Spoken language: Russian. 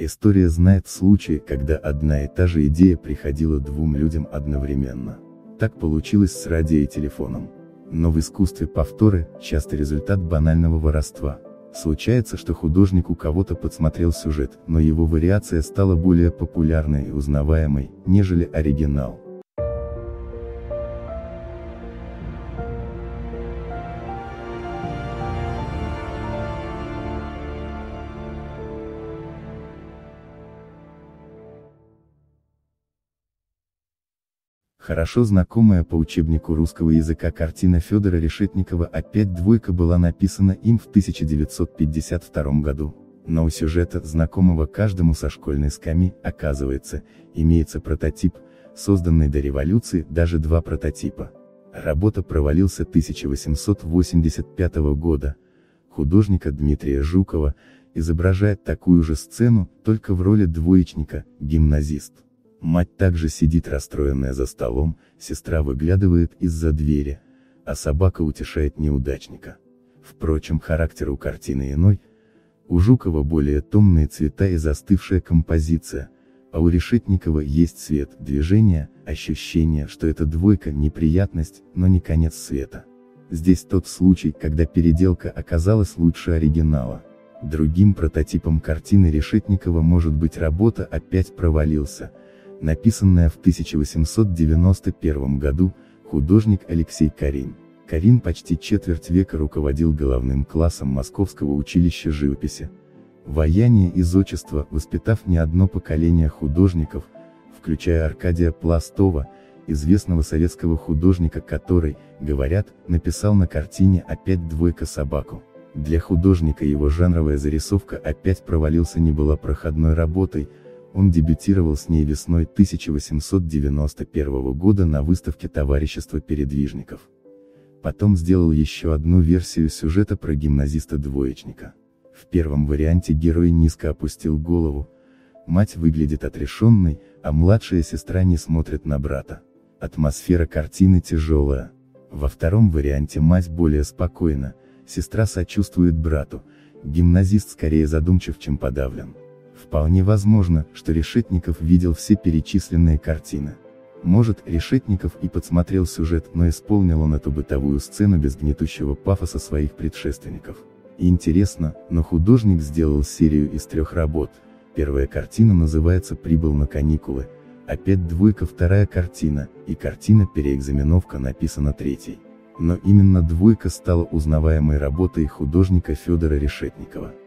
История знает случаи, когда одна и та же идея приходила двум людям одновременно. Так получилось с радио и телефоном. Но в искусстве повторы часто результат банального воровства. Случается, что художник у кого-то подсмотрел сюжет, но его вариация стала более популярной и узнаваемой, нежели оригинал. Хорошо знакомая по учебнику русского языка картина Федора Решетникова «Опять двойка» была написана им в 1952 году. Но у сюжета, знакомого каждому со школьной скамьи, оказывается, имеется прототип, созданный до революции, даже два прототипа. Работа провалился 1885 года. Художника Дмитрия Жукова изображает такую же сцену, только в роли двоечника, гимназист. Мать также сидит расстроенная за столом, сестра выглядывает из-за двери, а собака утешает неудачника. Впрочем, характер у картины иной. У Жукова более томные цвета и застывшая композиция, а у Решетникова есть цвет, движение, ощущение, что эта двойка неприятность, но не конец света. Здесь тот случай, когда переделка оказалась лучше оригинала. Другим прототипом картины Решетникова может быть работа «Опять провалился», написанная в 1891 году, художник Алексей Карин. Карин почти четверть века руководил головным классом Московского училища живописи, ваяния и зодчества, воспитав не одно поколение художников, включая Аркадия Пластова, известного советского художника, который, говорят, написал на картине «Опять двойка собаку». Для художника его жанровая зарисовка «Опять провалился» не была проходной работой. Он дебютировал с ней весной 1891 года на выставке Товарищества передвижников. Потом сделал еще одну версию сюжета про гимназиста-двоечника. В первом варианте герой низко опустил голову, мать выглядит отрешенной, а младшая сестра не смотрит на брата. Атмосфера картины тяжелая. Во втором варианте мать более спокойна, сестра сочувствует брату, гимназист скорее задумчив, чем подавлен. Вполне возможно, что Решетников видел все перечисленные картины. Может, Решетников и подсмотрел сюжет, но исполнил он эту бытовую сцену без гнетущего пафоса своих предшественников. И интересно, но художник сделал серию из 3 работ. Первая картина называется «Прибыл на каникулы», «Опять двойка» вторая картина, и картина «Переэкзаменовка» написана 3-й. Но именно «Двойка» стала узнаваемой работой художника Федора Решетникова.